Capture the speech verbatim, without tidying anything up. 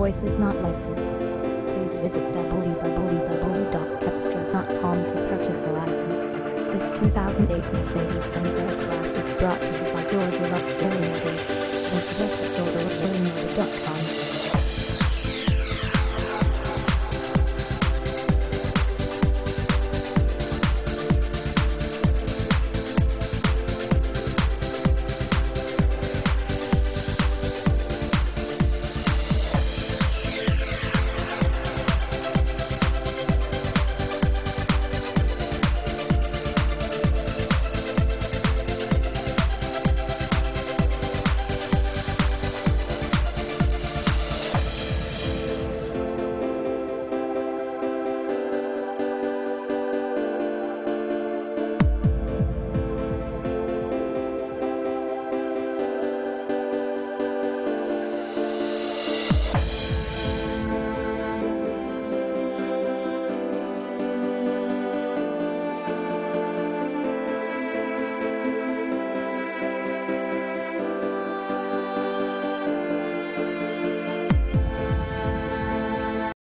voice is not licensed. Please visit w w w dot cepstral dot com to purchase a license. This two thousand eight Mercedes-Benz A-Class is brought to you by Georgia Luxury.